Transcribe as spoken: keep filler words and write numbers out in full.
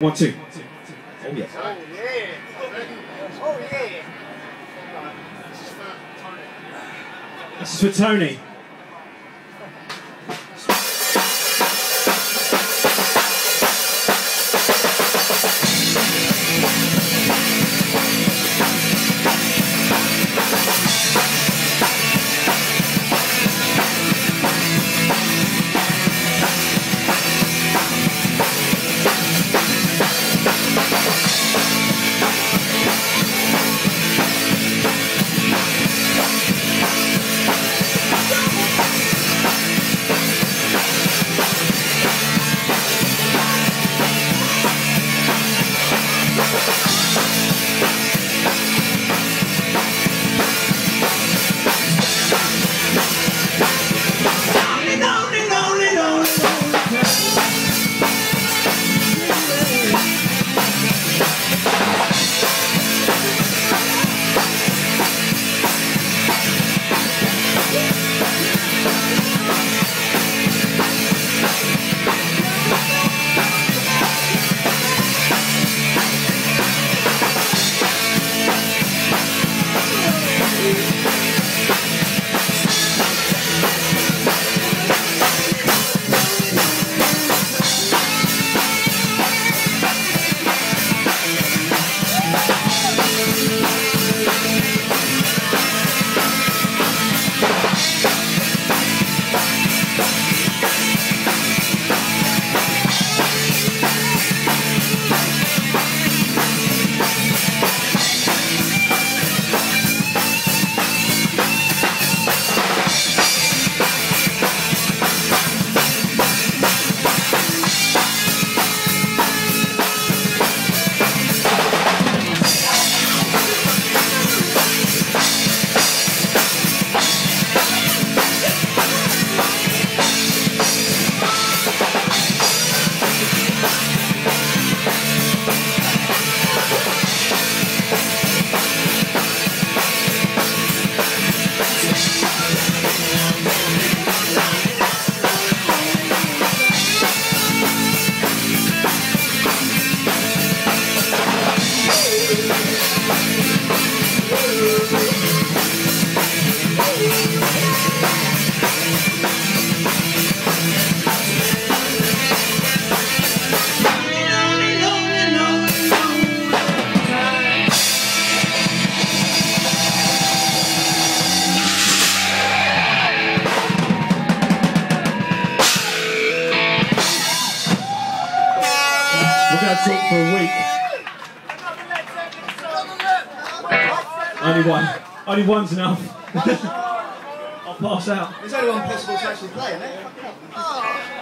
One, two. Oh, yes. Oh, yeah. Oh, yeah. This is for Tony. We're going to talk for a week. Only one. Only one's enough. I'll pass out. There's only one possible to actually play, isn't it?